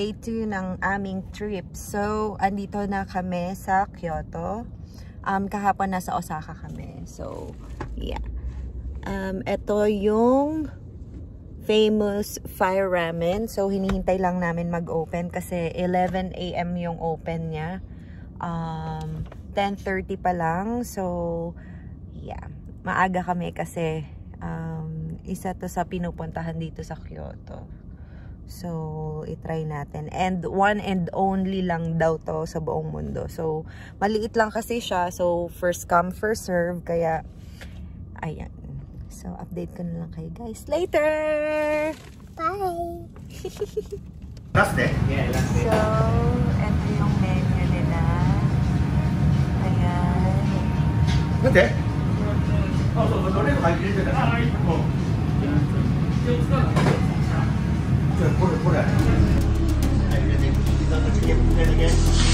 day 2 ng aming trip. So, andito na kami sa Kyoto. Kahapon nasa Osaka kami. So, yeah. Ito yung famous fire ramen. So, hinihintay lang namin mag-open kasi 11 AM yung open niya. 10:30 pa lang. So, yeah. Maaga kami kasi isa to sa pinupuntahan dito sa Kyoto. So, itry natin. And one and only lang daw to sa buong mundo. So, maliit lang kasi siya. So, first come, first serve. Kaya, ayan. So, update ko na lang kayo guys later! Bye! Last day? Yeah, last day. So, ito yung menu nila. Ayan. Good. Oh, so, what are you Put it. Everything. You got the skip again.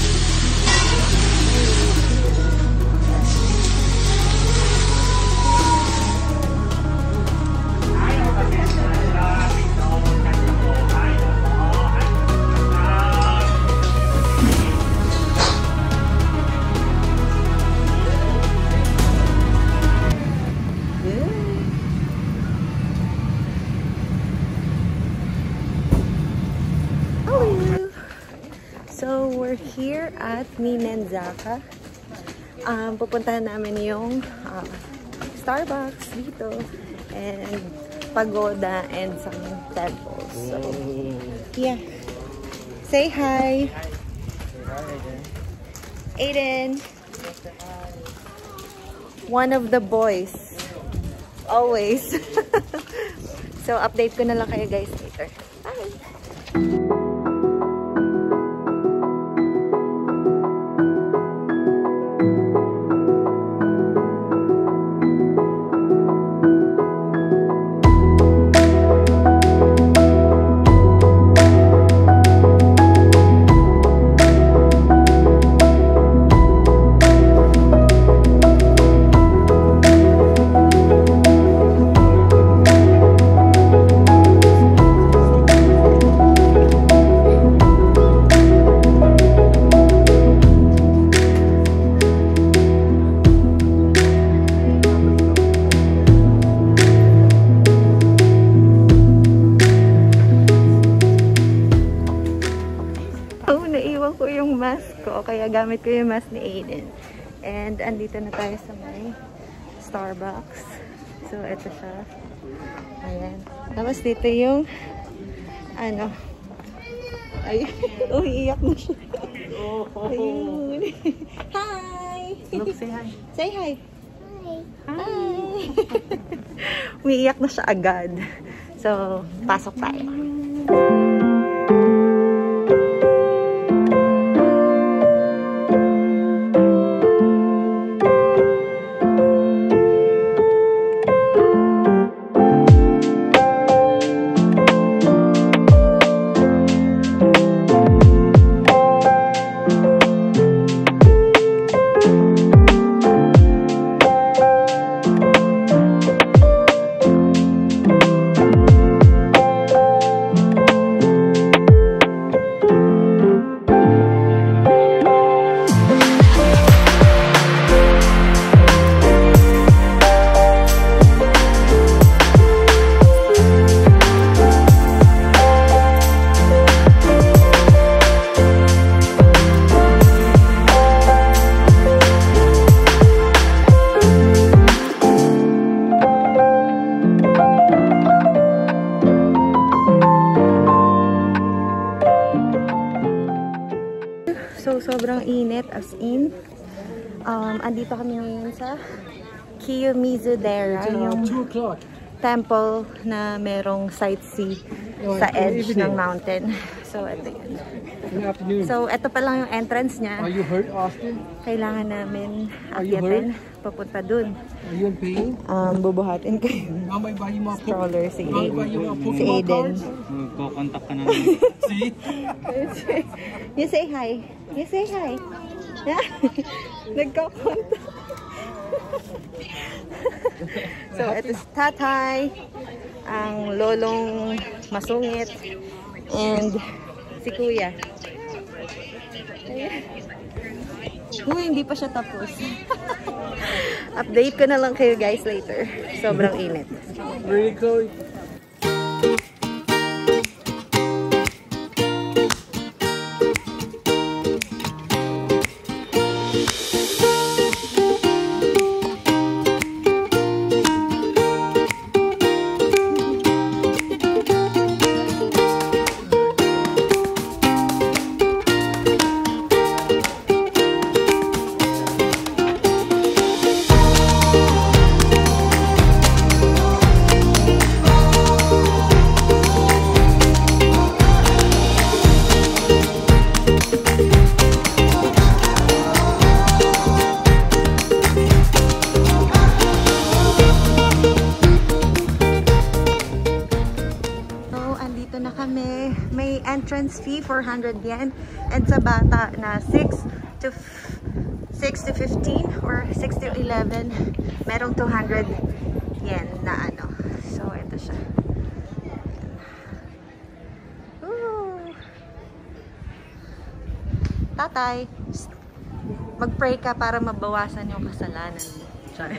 So, we're here at Ninenzaka. Pupuntahan namin yung Starbucks dito and pagoda and some temples. So, yeah. Say hi. Aiden. One of the boys. Always. So, update ko na lang kayo guys later. Bye! Kaya gamit ko yung mask ni Aiden. And andito na tayo sa may Starbucks. So, ito siya. Ayan. Tapos dito yung ano. Ay, umiiyak na siya. Ayun. Hi! Look, say hi. Say hi. Hi. Umiiyak na siya agad. So, pasok tayo. So, sobrang init as in. Andito kami ngayon sa Kiyomizu-dera, yung temple na merong sightsee sa edge ng mountain. So, ito yun. So, ito pa lang yung entrance niya. Are you hurt, Austin? Kailangan namin akyatin papunta dun. Are you in pain? Bubuhatin ko yung stroller si Aiden. Magkocontact ka na. See? You say hi. You say hi. Nagko-contact. So, ito si Tatay, ang lolong masungit, and Si Kuya. Uy, hindi pa siya tapos. Update ko na lang kayo guys later. Sobrang init. Very cold. Entrance fee 400 yen, and sa bata na 6 to 15 or 6 to 11 merong 200 yen na ano. So ito siya. Ooh. Tatay, mag-pray ka para mabawasan yung kasalanan mo. Sorry.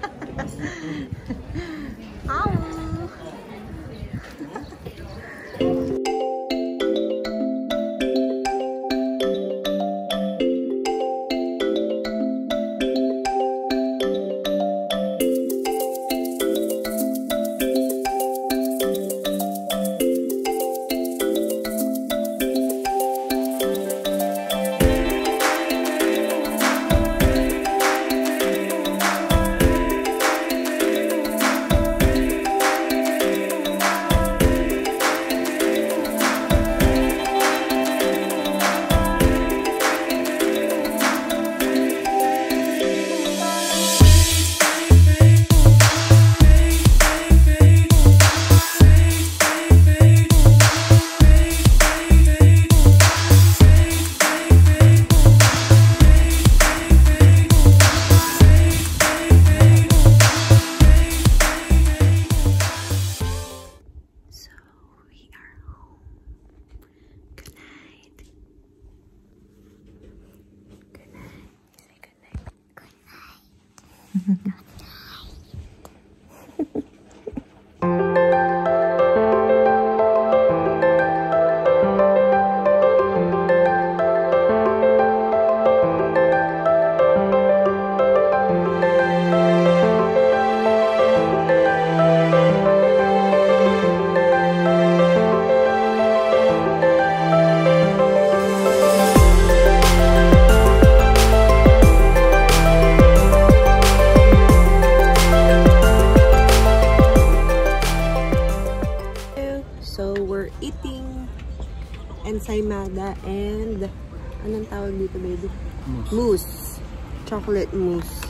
And anong tawag dito, baby? Mousse. Chocolate mousse.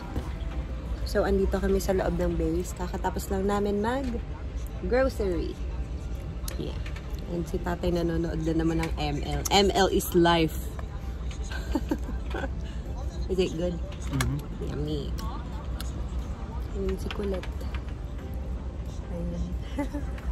So andito kami sa loob ng base. Kakatapos lang namin mag-grocery. Yeah. And si tatay nanonood na naman ng ML. ML is life. Is it good? Yummy. And si Colette. Ayan.